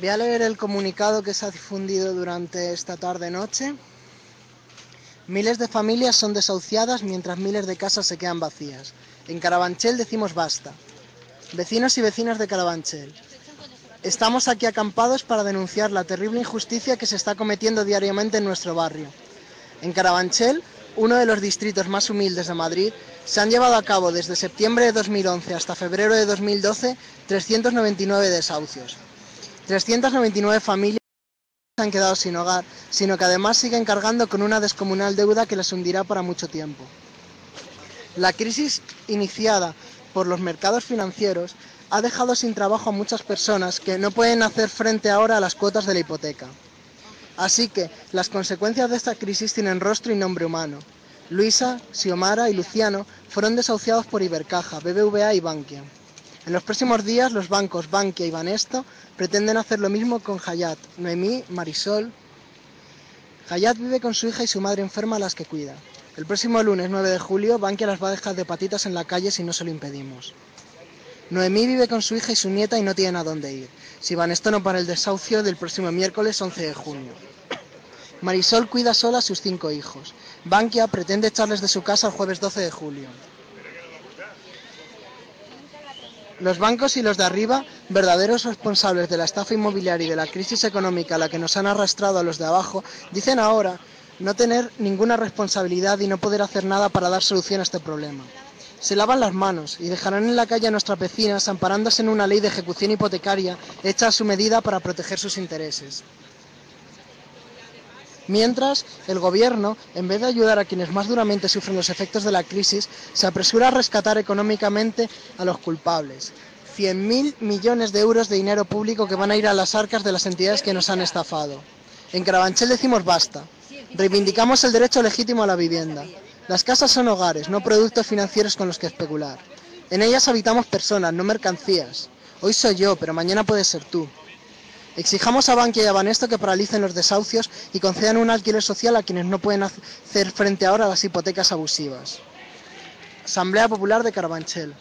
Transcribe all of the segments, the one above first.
Voy a leer el comunicado que se ha difundido durante esta tarde-noche. Miles de familias son desahuciadas mientras miles de casas se quedan vacías. En Carabanchel decimos basta. Vecinos y vecinas de Carabanchel, estamos aquí acampados para denunciar la terrible injusticia que se está cometiendo diariamente en nuestro barrio. En Carabanchel, uno de los distritos más humildes de Madrid, se han llevado a cabo desde septiembre de 2011 hasta febrero de 2012 399 desahucios. 399 familias no se han quedado sin hogar, sino que además siguen cargando con una descomunal deuda que les hundirá para mucho tiempo. La crisis iniciada por los mercados financieros ha dejado sin trabajo a muchas personas que no pueden hacer frente ahora a las cuotas de la hipoteca. Así que las consecuencias de esta crisis tienen rostro y nombre humano. Luisa, Xiomara y Luciano fueron desahuciados por Ibercaja, BBVA y Bankia. En los próximos días los bancos Bankia y Banesto pretenden hacer lo mismo con Hayat, Noemí, Marisol. Hayat vive con su hija y su madre enferma a las que cuida. El próximo lunes 9 de julio Bankia las va a dejar de patitas en la calle si no se lo impedimos. Noemí vive con su hija y su nieta y no tienen a dónde ir. Si Banesto no para el desahucio del próximo miércoles 11 de junio. Marisol cuida sola a sus 5 hijos. Bankia pretende echarles de su casa el jueves 12 de julio. Los bancos y los de arriba, verdaderos responsables de la estafa inmobiliaria y de la crisis económica a la que nos han arrastrado a los de abajo, dicen ahora no tener ninguna responsabilidad y no poder hacer nada para dar solución a este problema. Se lavan las manos y dejarán en la calle a nuestras vecinas amparándose en una ley de ejecución hipotecaria hecha a su medida para proteger sus intereses. Mientras, el gobierno, en vez de ayudar a quienes más duramente sufren los efectos de la crisis, se apresura a rescatar económicamente a los culpables. 100.000 millones de euros de dinero público que van a ir a las arcas de las entidades que nos han estafado. En Carabanchel decimos basta. Reivindicamos el derecho legítimo a la vivienda. Las casas son hogares, no productos financieros con los que especular. En ellas habitamos personas, no mercancías. Hoy soy yo, pero mañana puedes ser tú. Exijamos a Bankia y a Banesto que paralicen los desahucios y concedan un alquiler social a quienes no pueden hacer frente ahora a las hipotecas abusivas. Asamblea Popular de Carabanchel.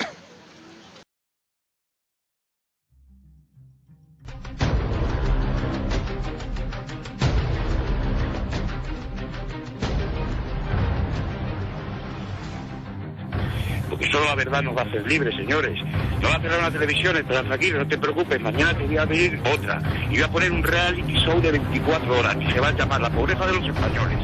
Porque solo la verdad nos va a hacer libres, señores. No va a cerrar una televisión, estarás tranquilo, no te preocupes. Mañana te voy a abrir otra. Y voy a poner un reality show de 24 horas y se va a llamar La pobreza de los españoles.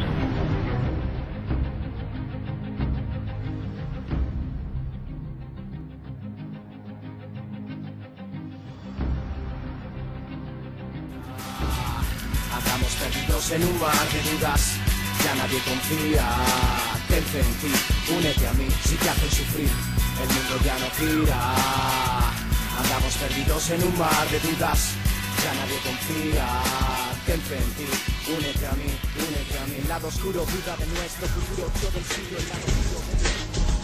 Andamos perdidos en un mar de dudas, ya nadie confía. Ten fe en ti, únete a mí, si te hacen sufrir, el mundo ya no gira. Andamos perdidos en un mar de dudas, ya nadie confía. Ten fe en ti, únete a mí, únete a mí. El lado oscuro, duda de nuestro futuro, todo el siglo, el lado oscuro de nuestro...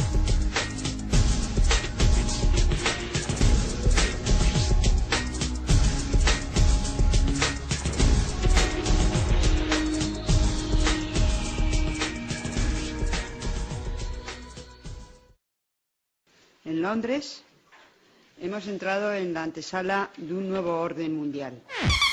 En Londres hemos entrado en la antesala de un nuevo orden mundial.